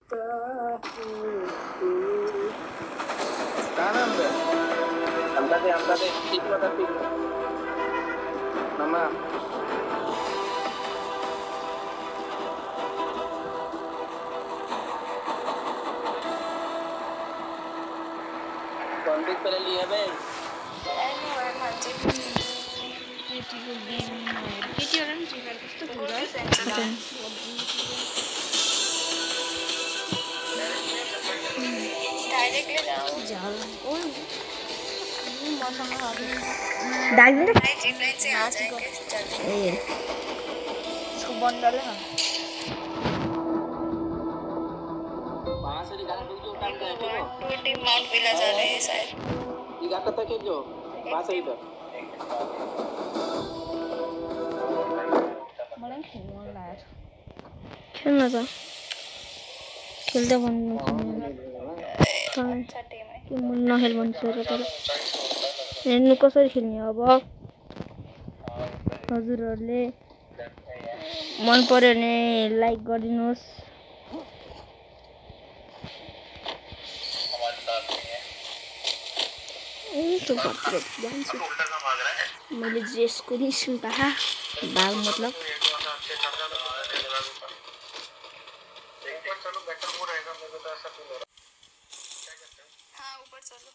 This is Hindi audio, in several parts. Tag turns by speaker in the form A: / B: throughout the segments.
A: ಕಾಣಂದೆ ಅಂತದೇ ಸಿಗ್ತದೆ ನಮ್ಮ कॉन्टेक्ट पहले लिया बे
B: anyway मान्छे केटीको गेम केटीहरु पनि फ्री फायर कस्तो कुरा डाइरेक्टली जाऊ जाऊ ओ मसँग डाइरेक्ट लाइट चाहिँ आ जाएंगे जल्दी ए इसको बंद डाले ना
A: वहां से निकाल दो जो काम कर चलो
B: टू टीम माउंट विला जा रहे हैं शायद
A: निकाल तक के जो पास है इधर
B: मलाई खेल्नु मन लाग्यो खेल्न त खेल्दै भन्नु के मन नखेल भन्छ र तर हेर्नु कसरी खेल्ने अब हजुरहरूले मन पर्यो भने लाइक गरिदिनुहोस् मैले ड्रेसको नि सुन्ता बाल मतलब हाँ ऊपर चलो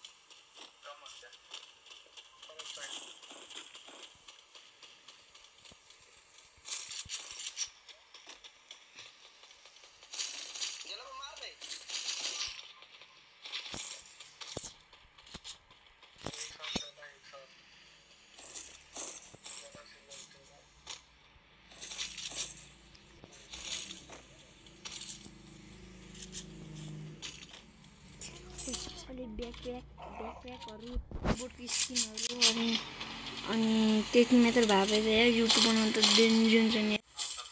B: ब्याकप्याकहरु बोटको स्किनहरु अनि त्यति मात्र भए भएर युट्युब बनाउन त डेन्जर छ नि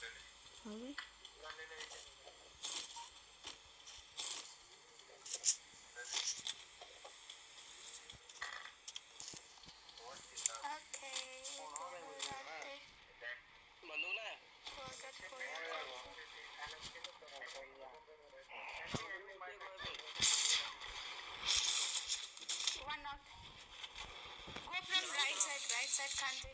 B: right side country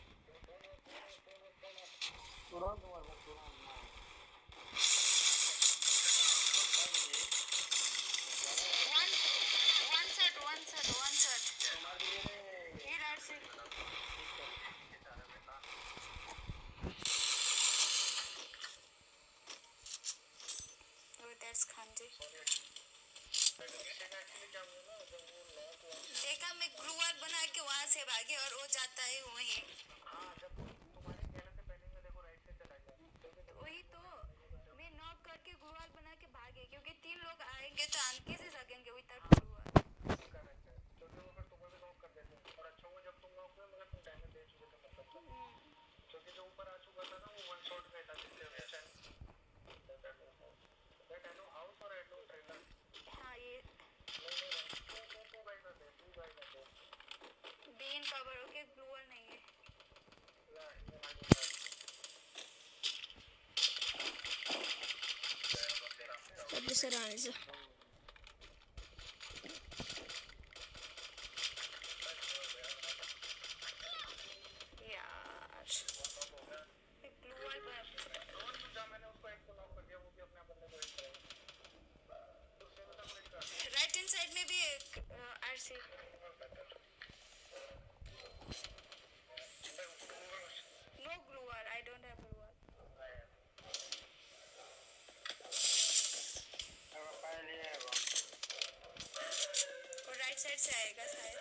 B: one shot here RC oh that's country देखा मैं ग्रूवर बना के वहां से भागे और वो जाता है वहीं वही तो मैं नॉक करके ग्रूवर बना के भागे क्योंकि 3 लोग आएंगे तो हम कैसे सकेंगे विदाउट ग्रूवर क्योंकि जो ऊपर आ चुका था ना वो वन शॉट में था हाउस और एडो ट्रेलर हाँ ये बीन कवर ओके ग्लूअर नहीं है अब सर आने से यार ग्लूअर मैंने उसको एक को नॉक कर दिया वो भी अपने बंदे को हिट करेगा राइट हैंड साइड में भी एक RC no glue I don't have glue और राइट साइड से आएगा शायद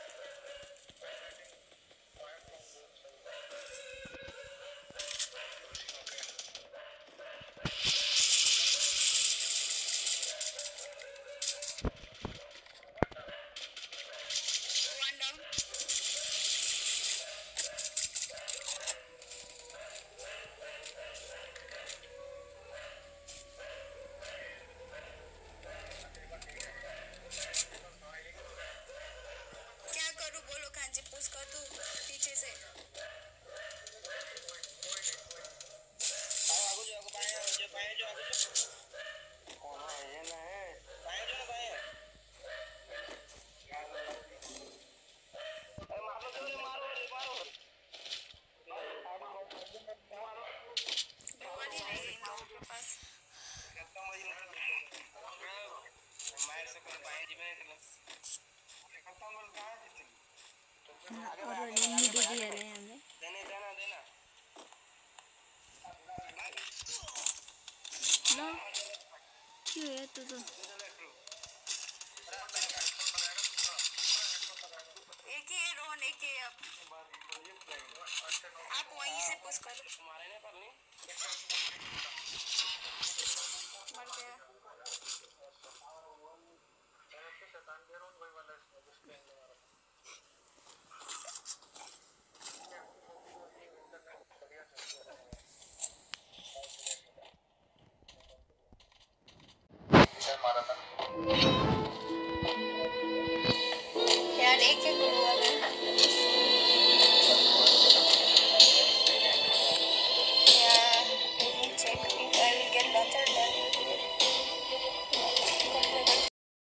B: और नींबू दे दिया ले हमने ना क्यों है तो
C: एक ही है रोहन, एक ही है। आप वहीं से पुश करो। मर गया। यार एक एक